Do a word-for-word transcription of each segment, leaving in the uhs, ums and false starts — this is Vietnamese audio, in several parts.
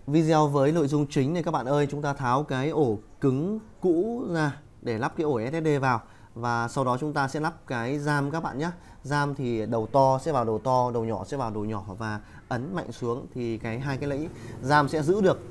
video với nội dung chính này các bạn ơi. Chúng ta tháo cái ổ cứng cũ ra để lắp cái ổ ét ét đê vào. Và sau đó chúng ta sẽ lắp cái RAM các bạn nhé. RAM thì đầu to sẽ vào đầu to, đầu nhỏ sẽ vào đầu nhỏ, và ấn mạnh xuống thì cái hai cái lẫy RAM sẽ giữ được.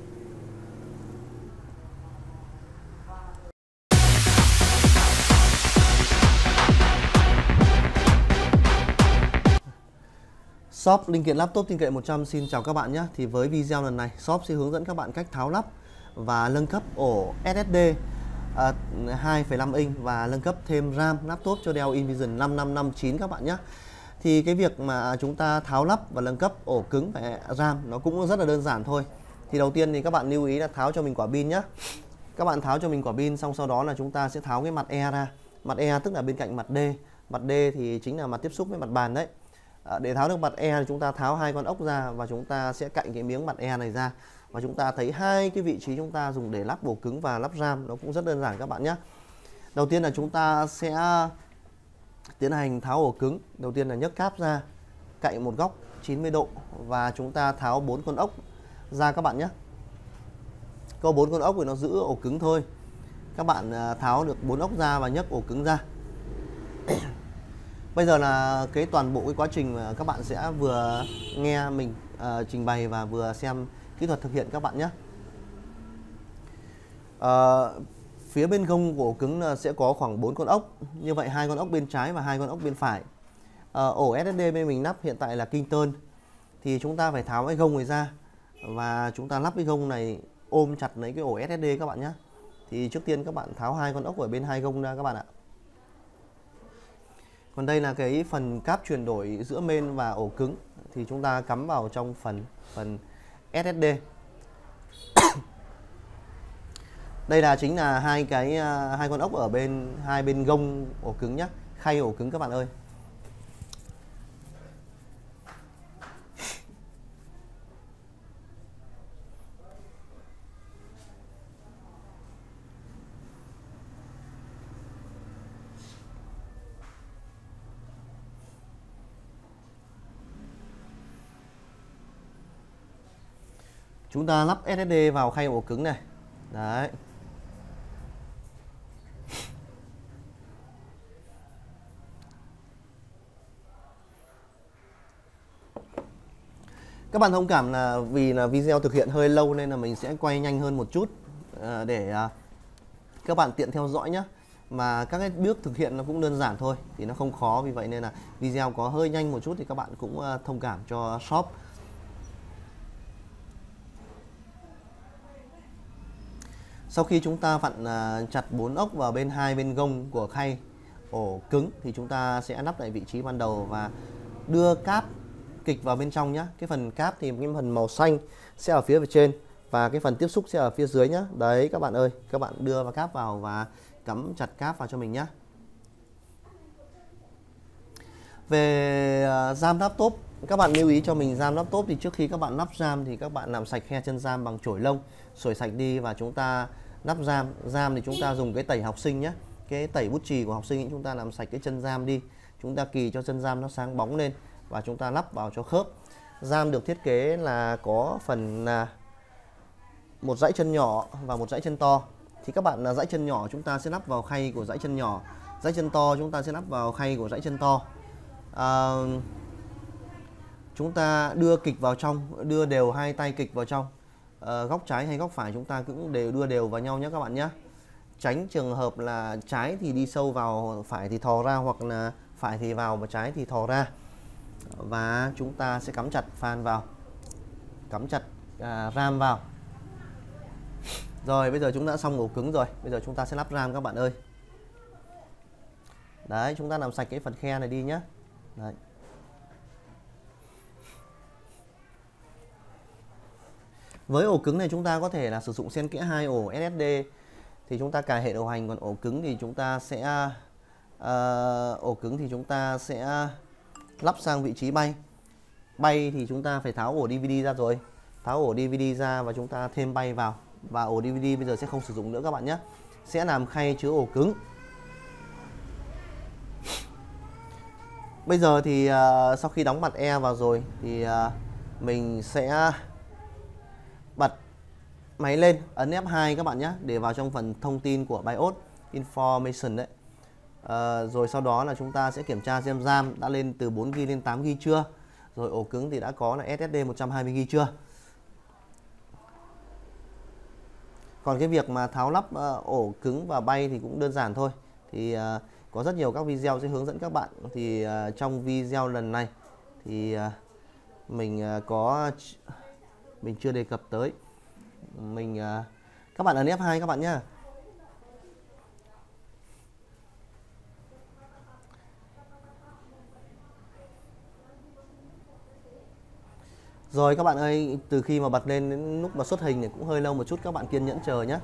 Shop linh kiện laptop tin cậy một trăm xin chào các bạn nhé. Thì với video lần này, shop sẽ hướng dẫn các bạn cách tháo lắp và nâng cấp ổ ét ét đê à, hai phẩy năm inch và nâng cấp thêm RAM laptop cho Dell Invision năm năm năm chín các bạn nhé. Thì cái việc mà chúng ta tháo lắp và nâng cấp ổ cứng và RAM nó cũng rất là đơn giản thôi. Thì đầu tiên thì các bạn lưu ý là tháo cho mình quả pin nhé. Các bạn tháo cho mình quả pin xong sau đó là chúng ta sẽ tháo cái mặt E ra. Mặt E tức là bên cạnh mặt D. Mặt D thì chính là mặt tiếp xúc với mặt bàn đấy. Để tháo được mặt E thì chúng ta tháo hai con ốc ra và chúng ta sẽ cạnh cái miếng mặt E này ra, và chúng ta thấy hai cái vị trí chúng ta dùng để lắp ổ cứng và lắp RAM nó cũng rất đơn giản các bạn nhé. Đầu tiên là chúng ta sẽ tiến hành tháo ổ cứng. Đầu tiên là nhấc cáp ra, cạnh một góc chín mươi độ và chúng ta tháo bốn con ốc ra các bạn nhé. Có bốn con ốc thì nó giữ ổ cứng thôi. Các bạn tháo được bốn ốc ra và nhấc ổ cứng ra. Bây giờ là cái toàn bộ cái quá trình mà các bạn sẽ vừa nghe mình uh, trình bày và vừa xem kỹ thuật thực hiện các bạn nhé. Uh, phía bên gông của ổ cứng sẽ có khoảng bốn con ốc. Như vậy hai con ốc bên trái và hai con ốc bên phải. Uh, ổ ét ét đê bên mình lắp hiện tại là Kingston. Thì chúng ta phải tháo cái gông này ra và chúng ta lắp cái gông này ôm chặt lấy cái ổ ét ét đê các bạn nhé. Thì trước tiên các bạn tháo hai con ốc ở bên hai gông ra các bạn ạ. Còn đây là cái phần cáp chuyển đổi giữa main và ổ cứng thì chúng ta cắm vào trong phần phần ét ét đê. Đây là chính là hai cái hai con ốc ở bên hai bên gông ổ cứng nhé, khay ổ cứng các bạn ơi. Chúng ta lắp ét ét đê vào khay ổ cứng này. Đấy. Các bạn thông cảm là vì là video thực hiện hơi lâu nên là mình sẽ quay nhanh hơn một chút để các bạn tiện theo dõi nhé. Mà các cái bước thực hiện nó cũng đơn giản thôi, thì nó không khó, vì vậy nên là video có hơi nhanh một chút thì các bạn cũng thông cảm cho shop. Sau khi chúng ta vặn chặt bốn ốc vào bên hai bên gông của khay ổ cứng thì chúng ta sẽ lắp lại vị trí ban đầu và đưa cáp kịch vào bên trong nhé. Cái phần cáp thì cái phần màu xanh sẽ ở phía trên và cái phần tiếp xúc sẽ ở phía dưới nhé. Đấy các bạn ơi, các bạn đưa vào cáp vào và cắm chặt cáp vào cho mình nhé. Về RAM laptop, các bạn lưu ý cho mình RAM laptop thì trước khi các bạn lắp RAM thì các bạn làm sạch khe chân RAM bằng chổi lông, xổi sạch đi và chúng ta lắp RAM. RAM thì chúng ta dùng cái tẩy học sinh nhé, cái tẩy bút chì của học sinh ấy, chúng ta làm sạch cái chân RAM đi, chúng ta kì cho chân RAM nó sáng bóng lên và chúng ta lắp vào cho khớp. RAM được thiết kế là có phần là một dãy chân nhỏ và một dãy chân to. Thì các bạn là dãy chân nhỏ chúng ta sẽ lắp vào khay của dãy chân nhỏ, dãy chân to chúng ta sẽ lắp vào khay của dãy chân to. À, chúng ta đưa kịch vào trong, đưa đều hai tay kịch vào trong, à, góc trái hay góc phải chúng ta cũng đều đưa đều vào nhau nhé các bạn nhé. Tránh trường hợp là trái thì đi sâu vào, phải thì thò ra, hoặc là phải thì vào và trái thì thò ra. Và chúng ta sẽ cắm chặt fan vào, cắm chặt à, RAM vào. Rồi bây giờ chúng đã xong ổ cứng rồi, bây giờ chúng ta sẽ lắp RAM các bạn ơi. Đấy, chúng ta làm sạch cái phần khe này đi nhé. Đấy. Với ổ cứng này chúng ta có thể là sử dụng xen kẽ hai ổ ét ét đê thì chúng ta cài hệ điều hành, còn ổ cứng thì chúng ta sẽ uh, ổ cứng thì chúng ta sẽ lắp sang vị trí bay. Bay thì chúng ta phải tháo ổ đê vê đê ra rồi, tháo ổ đê vê đê ra và chúng ta thêm bay vào, và ổ đê vê đê bây giờ sẽ không sử dụng nữa các bạn nhé, sẽ làm khay chứa ổ cứng. Bây giờ thì uh, sau khi đóng mặt E vào rồi thì uh, mình sẽ bật máy lên, ấn F hai các bạn nhé, để vào trong phần thông tin của BIOS Information đấy. À, rồi sau đó là chúng ta sẽ kiểm tra xem RAM đã lên từ bốn gi ga bai lên tám gi ga bai chưa. Rồi ổ cứng thì đã có là ét ét đê một trăm hai mươi gi ga bai chưa. Còn cái việc mà tháo lắp uh, ổ cứng và bay thì cũng đơn giản thôi. Thì uh, có rất nhiều các video sẽ hướng dẫn các bạn. Thì uh, trong video lần này thì uh, mình uh, có mình chưa đề cập tới. Mình uh, các bạn ấn F hai các bạn nhá. Rồi các bạn ơi, từ khi mà bật lên đến lúc mà xuất hình thì cũng hơi lâu một chút, các bạn kiên nhẫn chờ nhé.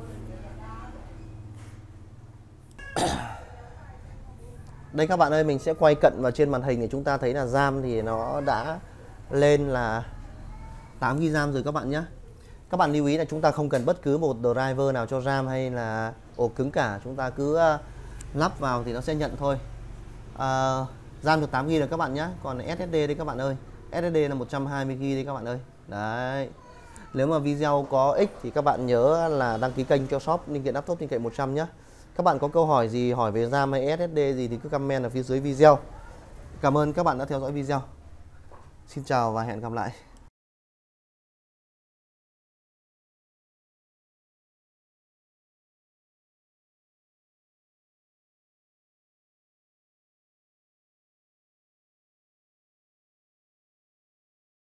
Đây các bạn ơi, mình sẽ quay cận vào trên màn hình để chúng ta thấy là RAM thì nó đã lên là tám gi ga bai RAM rồi các bạn nhé. Các bạn lưu ý là chúng ta không cần bất cứ một driver nào cho RAM hay là ổ cứng cả, chúng ta cứ lắp vào thì nó sẽ nhận thôi. À, RAM được tám gi ga bai rồi các bạn nhé. Còn ét ét đê đây các bạn ơi, ét ét đê là một trăm hai mươi gi ga bai đấy các bạn ơi. Đấy. Nếu mà video có ích thì các bạn nhớ là đăng ký kênh cho shop linh kiện laptop tin cậy một trăm nhé. Các bạn có câu hỏi gì, hỏi về RAM hay ét ét đê gì thì cứ comment ở phía dưới video. Cảm ơn các bạn đã theo dõi video. Xin chào và hẹn gặp lại.